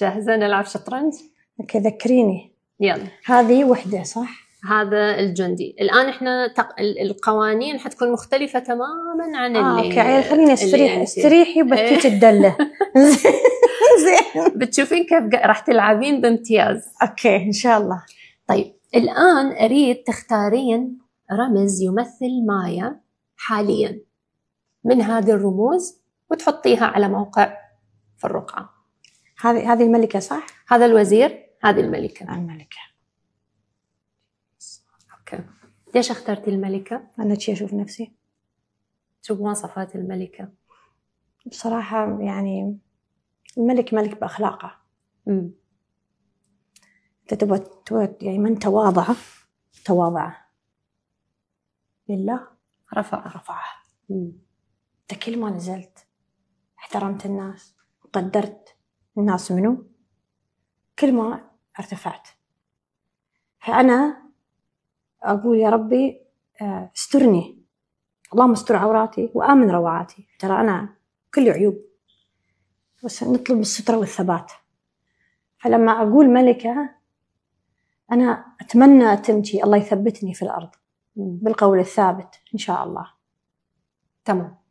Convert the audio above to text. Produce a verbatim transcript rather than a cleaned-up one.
جاهزة نلعب شطرنج؟ اوكي ذكريني. يلا. هذه وحدة صح؟ هذا الجندي. الآن إحنا تق... القوانين حتكون مختلفة تماماً عن آه اللي اوكي عيل خليني استريح استريحي وبكيت إيه. الدلة. زين. بتشوفين كيف راح تلعبين بامتياز. اوكي ان شاء الله. طيب الآن أريد تختارين رمز يمثل مايا حالياً من هذه الرموز وتحطيها على موقع في الرقعة. هذه هذه الملكة صح؟ هذا الوزير، هذه الملكة. الملكة. اوكي. ليش اخترتي الملكة؟ أنا شي أشوف نفسي. شو مواصفات الملكة؟ بصراحة يعني الملك ملك بأخلاقه. امم تبغى تبغى يعني من تواضع تواضع لله رفع رفعه. امم أنت كل ما نزلت احترمت الناس وقدرت الناس منو كل ما ارتفعت. فأنا أقول يا ربي استرني، اللهم استر عوراتي وآمن روعاتي. ترى أنا كل عيوب بس نطلب السترة والثبات. فلما أقول ملكة أنا أتمنى أتمشي الله يثبتني في الأرض بالقول الثابت إن شاء الله. تمام.